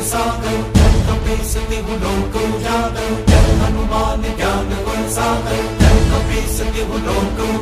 सागर जय कपीस तिहु लोक उजागर जय हनुमान ज्ञान गुण सागर जय कपीस तिहु लोक